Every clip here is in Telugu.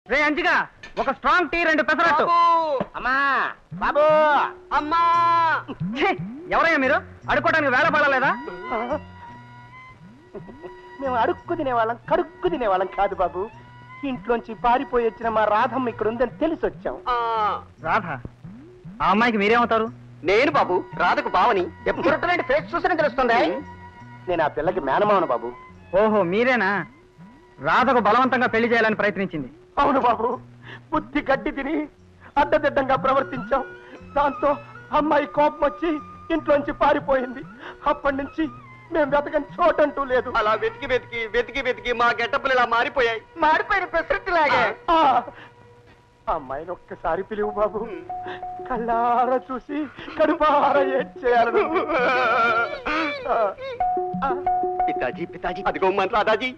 రే అంజిగా ఒక స్ట్రాంగ్ టీ 2 పెసరట్టు. అమ్మా బాబు అమ్మా ఎవరయ్యా మీరు? అడుక్కోవడానికి వేళ పడలేదా? మేము అడుక్కు తినేవాళ్ళం కడుక్కు తినేవాళ్ళం కాదు బాబు. ఇంట్లోంచి పారిపోయి వచ్చిన మా రాధమ్మ ఇక్కడ ఉందని తెలిసి వచ్చాం. రాధ? ఆ అమ్మాయికి మీరేమవుతారు? నేను బాబు రాధకు బావని. ఎప్పుడు ఫేస్ చూసిన తెలుస్తుంది. నేను ఆ పిల్లకి మేనమావను బాబు. ఓహో మీరేనా? రాధకు బలవంతంగా పెళ్లి చేయాలని ప్రయత్నించింది. అవును బాబు, బుద్ధి గడ్డి తిని అడ్డదిడ్డంగా ప్రవర్తించాం. దాంతో అమ్మాయి కోపం వచ్చి ఇంట్లోంచి పారిపోయింది. అప్పటి నుంచి మేము వెతకని చోటంటూ లేదు. అలా వెతికి వెతికి వెతికి వెతికి మా గెట్టప్పులు ఇలా మారిపోయాయి. మారిపోయిన పెసరట్టులాగే. అమ్మాయిని ఒక్కసారి పిలువు బాబు. కళ్ళారా చూసి కడుపారా ఏడ్చేయాలను. పితాజీ పితాజీ అదిగో మన రాధాజీ.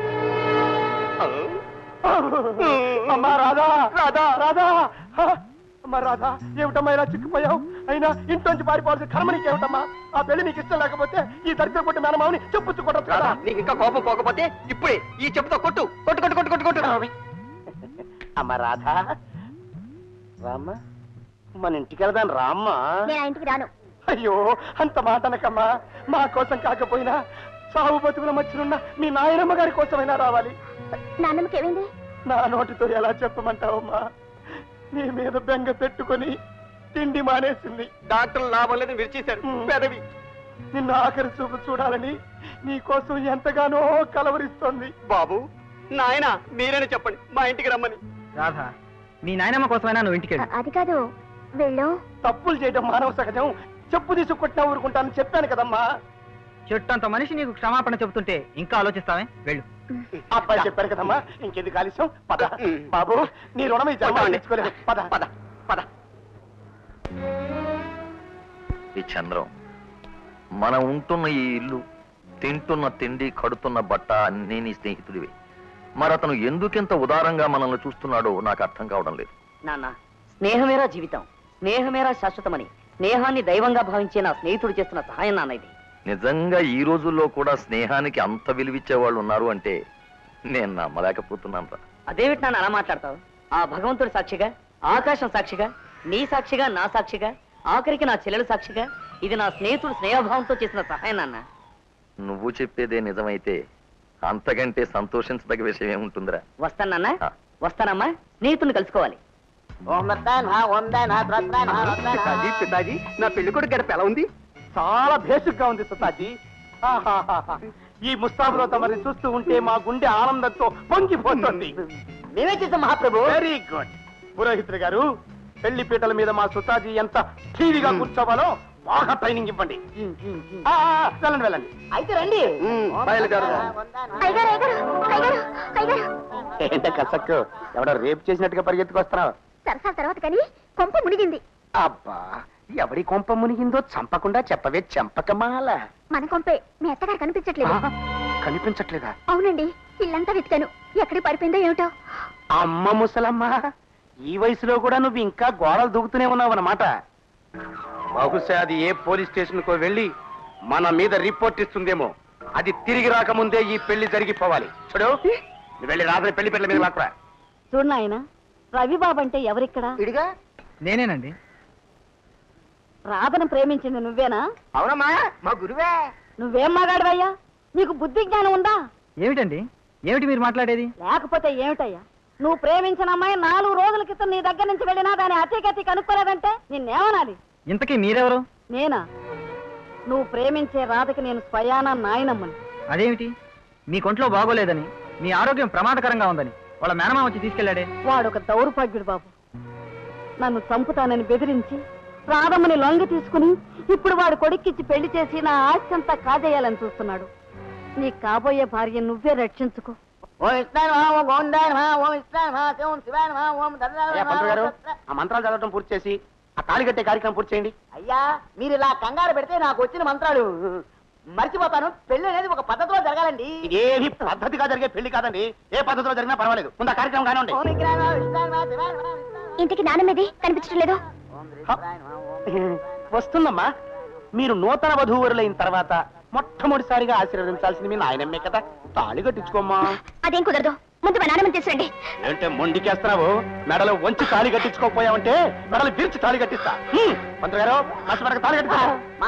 అమ్మా రాధా రాధా రాధా అమ్మా రాధా, ఏమిటమ్మా ఇలా చిక్కిపోయావు? అయినా ఇంట్లోంచి పారిపోవాల్సిన కర్మ నీకేమిటమ్మా? ఆ పెళ్లి నీకు ఇష్టం లేకపోతే ఈ దరిద్ర కొట్టి మేనమావని చెప్పుచ్చు కొట్టచ్చు కదా. నీకు ఇంకా కోపం పోకపోతే ఇప్పుడే ఈ చెప్పుతో కొట్టు కొట్టు కొట్టు కొట్టు కొట్టు కొట్టు. అమ్మా రాధా రామ్మా, మన ఇంటికి వెళ్దాం రామ్మా. నేను ఇంటికి రాను. అయ్యో అంత మాట అనకమ్మా. మా కోసం కాకపోయినా సాగు బతుకుల మధ్యనున్న మీ నాయనమ్మ గారి కోసమైనా రావాలి. నాన్నమ్మకి ఏమైంది? నా నోటితో ఎలా చెప్పమంటావమ్మా? నీ మీద బెంగ పెట్టుకొని తిండి మానేసింది. డాక్టర్ లాభం లేదు విరిచేశారు పెదవి. నిన్ను ఆఖరి చూపు చూడాలని నీ కోసం ఎంతగానో కలవరిస్తోంది. బాబు నాయన మీరేనే చెప్పండి మా ఇంటికి రమ్మని. రాధ, మీ నాయనమ్మ కోసమైనా నువ్వు ఇంటికి వెళ్ళు. అది కాదు, వెళ్ళు. తప్పులు చేయడం మానవ సహజం. చెప్పు తీసుకొట్టినా ఊరుకుంటానని చెప్పాను కదమ్మా. చెట్టంత మనిషి నీకు క్షమాపణ చెబుతుంటే ఇంకా ఆలోచిస్తావే? వెళ్ళు. అబ్బాయి చెప్పారు కదమ్మా, ఇంకెందుకు ఆలస్యం? పద బాబు, నీ రుణం ఈ జన్మ తెచ్చుకోలేదు. పద పద పద. ఈ చంద్రం, మనం ఉంటున్న ఈ ఇల్లు, తింటున్న తిండి, కడుతున్న బట్ట అన్నీ నీ స్నేహితుడివే. మరి అతను ఎందుకింత ఉదారంగా మనల్ని చూస్తున్నాడో నాకు అర్థం కావడం లేదు. నాన్న, స్నేహమేరా జీవితం, స్నేహమేరా శాశ్వతమని స్నేహాన్ని దైవంగా భావించే నా స్నేహితుడు చేస్తున్న సహాయం నాన్న ఇది. నిజంగా ఈ రోజుల్లో కూడా స్నేహానికి అంత విలువిచ్చే వాళ్ళు ఉన్నారు అంటే నేను నమ్మలేకపోతున్నాను రా. అదేమిటి నాన్న అలా మాట్లాడతావు? ఆ భగవంతుడి సాక్షిగా, ఆకాశం సాక్షిగా, నీ సాక్షిగా, నా సాక్షిగా, ఆఖరికి నా చెల్లెలు సాక్షిగా, ఇది నా స్నేహితుడు స్నేహభావంతో చేసిన సహాయం నాన్న. నువ్వు చెప్పేదే నిజమైతే అంతకంటే సంతోషించదగ్గ విషయం ఏముంటుందిరా? వస్తాను నాన్న, వస్తానమ్మా. స్నేహితుడిని కలుసుకోవాలి. పితాజీ పితాజీ నా పెళ్లి కొడుకు గడప ఎలా ఉంది? చాలా బేసిక్ గా ఉంది సుతాజీ. ఈ ముస్తాబులో తమని చూస్తూ ఉంటే మా గుండె ఆనందంతో పొంగిపోతుంది. మేమే చేసాం మహాప్రభు. Very good. పురోహితుడు గారు, పెళ్లి పీటల మీద మా సుతాజీ ఎంత ఠీవిగా కూర్చోవాలో బాగా ట్రైనింగ్ ఇవ్వండి. వెళ్ళండి వెళ్ళండి. అయితే రండి. ఏంటే కసక్కు, ఎవడో రేపు చేసినట్టుగా పరిగెత్తుకొస్తున్నావు? సరసాల తర్వాత కానీ కొంప మునిగింది. అబ్బా, ఎవడి కొంప మునిగిందో చంపకుండా చెప్పవే చెంపకమాల. మన కొంపే. మీ అత్తగారు కనిపించట్లేదు. కనిపించట్లేదా? అవునండి, ఇల్లంతా వెతికాను. ఎక్కడికి పడిపోయిందో ఏమిటో. అమ్మ ముసలమ్మ, ఈ వయసులో కూడా నువ్వు ఇంకా గోడలు దూకుతూనే ఉన్నావు అన్నమాట. బహుశా అది ఏ పోలీస్ స్టేషన్ కో వెళ్ళి మన మీద రిపోర్ట్ ఇస్తుందేమో. అది తిరిగి రాకముందే ఈ పెళ్లి జరిగిపోవాలి. చూడు, నువ్వు వెళ్ళి రాత్రి పెళ్లి పెళ్లి మీద మాత్రం. చూడు నాయన, రవిబాబు అంటే ఎవరిక్కడ? ఇడిగా నేనేనండి. రాధను ప్రేమించింది నువ్వేనా? అవునమ్మా, మా గురువే. నువ్వేం మాట్లాడవయ్యా? నీకు బుద్ధి జ్ఞానం ఉందా? ఏమిటండి, ఏమిటి మీరు మాట్లాడేది? లేకపోతే ఏమిటయ్యా? నువ్వు ప్రేమించిన అమ్మాయి 4 రోజుల క్రితం నీ దగ్గర నుంచి వెళ్ళినా దాని అతిగతి కనుక్కోలేదంటే నిన్నేమనాలి? ఇంతకీ మీరెవరు? నేనా? నువ్వు ప్రేమించే రాధకి నేను స్వయానా నాయనమ్మని. అదేమిటి, మీ కొంట్లో బాగోలేదని, మీ ఆరోగ్యం ప్రమాదకరంగా ఉందని వాళ్ళ మేనమామ వచ్చి తీసుకెళ్లాడే? వాడొక దౌర్భాగ్యుడు బాబు. నన్ను చంపుతానని బెదిరించి రాధమ్మని లొంగి తీసుకుని ఇప్పుడు వాడు కొడుక్కిచ్చి పెళ్లి చేసి నా ఆస్తి అంతా కాజేయాలని చూస్తున్నాడు. నీ కాబోయే భార్య నువ్వే రక్షించుకో. ఆ మంత్రాలు చదవటం పూర్తి చేసి ఆ తాళి కట్టే కార్యక్రమం పూర్తి చేయండి. అయ్యా, మీరు ఇలా కంగారు పెడితే నాకు వచ్చిన మంత్రాలు మర్చిపోతాను. పెళ్లి అనేది ఒక పద్ధతిలో జరగాలండి. ఇదేమి పద్ధతిగా జరిగే పెళ్లి కాదండి. ఏ పద్ధతిలో జరిగినా పర్వాలేదు. ముందు ఆ కార్యక్రమం కానివ్వండి. ఇంటికి నాన్నమ్మది కనిపించడం లేదు. వస్తుందమ్మా. మీరు నూతన వధూవరులైన తర్వాత మొట్టమొదటిసారిగా ఆశీర్వదించాల్సింది మీ నాయనమ్మే కదా. తాళి కట్టించుకోమ్మా. అదేం కుదరదు. ముందు మా నాన్నమ్మ తీసురండి. ఏంటే మొండికేస్తున్నావు? మెడలో వంచి తాళి కట్టించుకోకపోయావంటే మెడలు విరిచి తాళి కట్టిస్తా. మంత్రి గారు కష్టపడక తాళి కట్టిస్తా.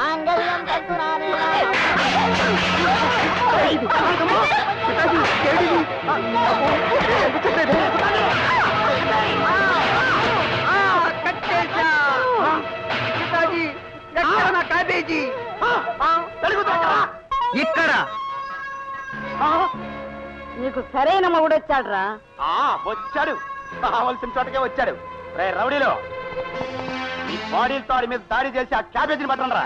ఇక్కడ నీకు సరైన మొగుడు వచ్చాడురా. వచ్చాడు, కావలసిన చోటకే వచ్చాడు. రే రౌడీలో ఈ బాడీలతో ఆడి మీద దాడి చేసి ఆ క్యాబేజీని పట్టండిరా.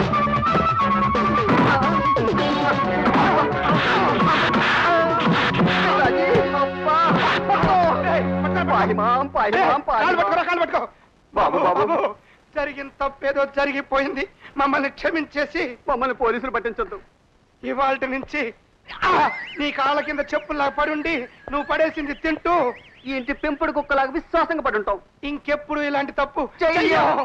బాబు బాబు జరిగిన తప్పేదో జరిగిపోయింది. మమ్మల్ని క్షమించేసి మమ్మల్ని పోలీసులు పట్టించొద్దు. ఇవాళ నుంచి నీ కాళ్ళ కింద చెప్పుల్లా పడుండి నువ్వు పడేసింది తింటూ ఈ ఇంటి పెంపుడు కుక్కలాగా విశ్వాసంగా పడుంటావు. ఇంకెప్పుడు ఇలాంటి తప్పు చెయ్యవు.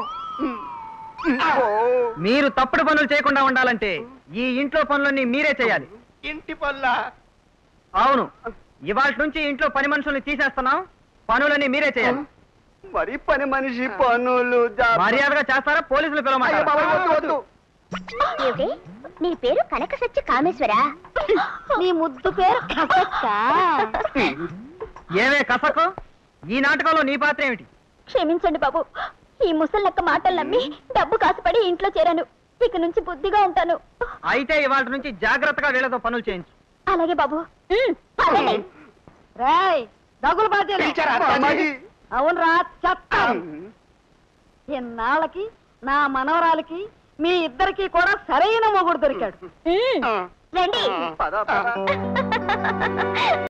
మీరు తప్పుడు పనులు చేయకుండా ఉండాలంటే ఈ ఇంట్లో పనులన్నీ మీరే చేయాలి. ఇంటి పనుల? అవును, ఇవాళ నుంచి ఇంట్లో పని మనుషుల్ని తీసేస్తున్నాం. పనులన్నీ మీరే చేయాలి. మరి పని మనిషి పనులు మర్యాదగా చేస్తారా? పోలీసులు పిలవమంటారా? ఏమిటి? నీ పేరు కనక సత్య కామేశ్వరా? నీ ముద్దు పేరు కసక్క. ఏవే కసకు, ఈ నాటకంలో నీ పాత్ర ఏమిటి? క్షమించండి బాబు, ఈ ముసలక్క మాటలు నమ్మి డబ్బు కాసుపడి ఇంట్లో చేరాను. ఇక నుంచి బుద్ధిగా ఉంటాను. అయితే ఇవాళ నుంచి జాగ్రత్తగా వీళ్ళతో పనులు చేయించు. అలాగే బాబు. రేయ్ దగులు బాధ్యత. అవునరా చెప్తాను. ఇన్నాళ్ళకి నా మనవరాలకి మీ ఇద్దరికి కూడా సరైన మొగుడు దొరికాడు. రండి.